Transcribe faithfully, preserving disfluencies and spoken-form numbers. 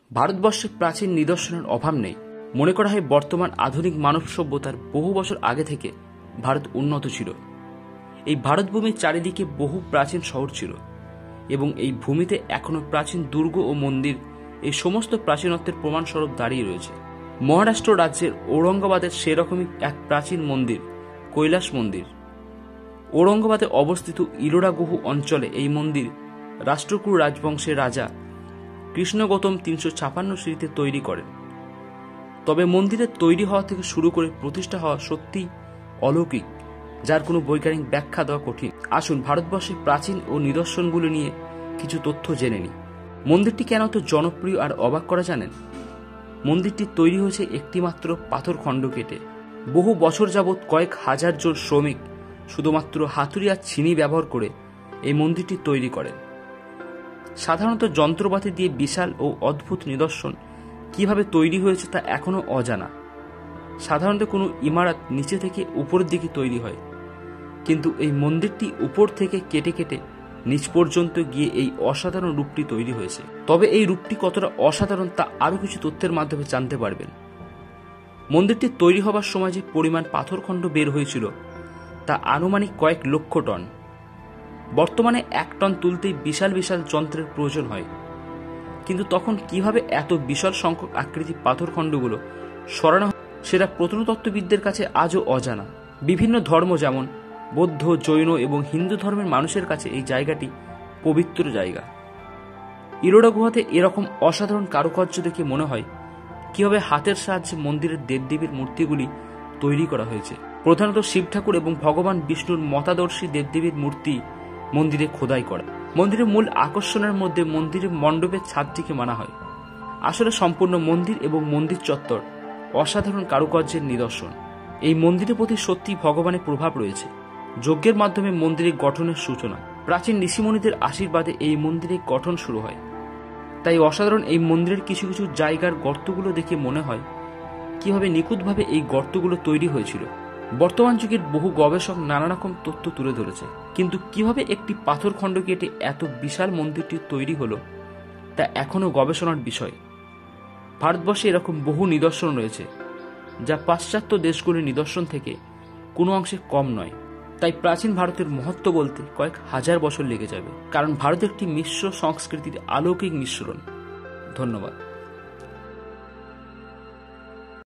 ভারতবর্ষে প্রাচীন নিদর্শনের অভাব নেই। মনে করা হয় বর্তমান আধুনিক মানব সভ্যতার বহু বছর আগে থেকে ভারত উন্নত ছিল। এই ভারতভূমির চারিদিকে বহু প্রাচীন শহর ছিল এবং এই ভূমিতে এখনো প্রাচীন দুর্গ ও মন্দির এই সমস্ত প্রাচীনত্বের প্রমাণস্বরূপ দাঁড়িয়ে রয়েছে। মহারাষ্ট্র রাজ্যের ঔরঙ্গাবাদের সেরকমই এক প্রাচীন মন্দির কৈলাস মন্দির। ঔরঙ্গাবাদে অবস্থিত ইলোরা গুহু অঞ্চলে এই মন্দির রাষ্ট্রকূট রাজবংশের রাজা কৃষ্ণ গৌতম তিনশো ছাপান্ন সিঁড়িতে তৈরি করেন। তবে মন্দিরের তৈরি হওয়া থেকে শুরু করে প্রতিষ্ঠা হওয়া সত্যি অলৌকিক, যার কোনো বৈজ্ঞানিক ব্যাখ্যা দেওয়া কঠিন। আসুন ভারতবর্ষের প্রাচীন ও নিদর্শনগুলো নিয়ে কিছু তথ্য জেনে নিই। মন্দিরটি কেন তো জনপ্রিয় আর অবাক করা জানেন? মন্দিরটি তৈরি হয়েছে একটিমাত্র পাথর খণ্ড কেটে। বহু বছর যাবৎ কয়েক হাজার জন শ্রমিক শুধুমাত্র হাতুড়ি আর ছিনি ব্যবহার করে এই মন্দিরটি তৈরি করেন। সাধারণত যন্ত্রপাতি দিয়ে বিশাল ও অদ্ভুত নিদর্শন কিভাবে তৈরি হয়েছে তা এখনো অজানা। সাধারণত কোনো ইমারত নিচে থেকে উপরের দিকে তৈরি হয়, কিন্তু এই মন্দিরটি উপর থেকে কেটে কেটে নিচ পর্যন্ত গিয়ে এই অসাধারণ রূপটি তৈরি হয়েছে। তবে এই রূপটি কতটা অসাধারণ তা আরও কিছু তথ্যের মাধ্যমে জানতে পারবেন। মন্দিরটি তৈরি হবার সময় যে পরিমাণ পাথরখণ্ড বের হয়েছিল তা আনুমানিক কয়েক লক্ষ টন। বর্তমানে এক টন তুলতেই বিশাল বিশাল যন্ত্রের প্রয়োজন হয়, কিন্তু তখন কিভাবে এত বিশাল সংখ্যক আকৃতি পাথরখণ্ডগুলো সরানো হয় সেটা প্রত্নতত্ত্ববিদদের কাছে আজও অজানা। বিভিন্ন ধর্ম যেমন বৌদ্ধ, জৈন এবং হিন্দু ধর্মের মানুষের কাছে এই জায়গাটি পবিত্র জায়গা। ইলোরা গুহাতে এরকম অসাধারণ কারুকার্য দেখে মনে হয় কিভাবে হাতের সাহায্যে মন্দিরের দেবদেবীর মূর্তিগুলি তৈরি করা হয়েছে। প্রধানত শিব ঠাকুর এবং ভগবান বিষ্ণুর মতাদর্শী দেবদেবীর মূর্তি মন্দিরে খোদাই করা। মন্দিরের মূল আকর্ষণের মধ্যে মন্দিরের মণ্ডপের ছাদটিকে মানা হয়। আসলে সম্পূর্ণ মন্দির এবং মন্দির চত্বর অসাধারণ কারুকার্যের নিদর্শন। এই মন্দিরের প্রতি সত্যি ভগবানের প্রভাব রয়েছে। যজ্ঞের মাধ্যমে মন্দিরের গঠনের সূচনা। প্রাচীন ঋষিমুনিদের আশীর্বাদে এই মন্দিরের গঠন শুরু হয়। তাই অসাধারণ এই মন্দিরের কিছু কিছু জায়গার গর্তগুলো দেখে মনে হয় কিভাবে নিখুঁতভাবে এই গর্তগুলো তৈরি হয়েছিল। বর্তমান যুগের বহু গবেষক নানা রকম তথ্য তুলে ধরেছে, কিন্তু কিভাবে একটি পাথর খণ্ড কেটে এত বিশাল মন্দিরটি তৈরি হলো তা এখনো গবেষণার বিষয়। ভারতবর্ষে এরকম বহু নিদর্শন রয়েছে যা পাশ্চাত্য দেশগুলির নিদর্শন থেকে কোনো অংশে কম নয়। তাই প্রাচীন ভারতের মহত্ব বলতে কয়েক হাজার বছর লেগে যাবে, কারণ ভারত একটি মিশ্র সংস্কৃতির অলৌকিক মিশ্রণ। ধন্যবাদ।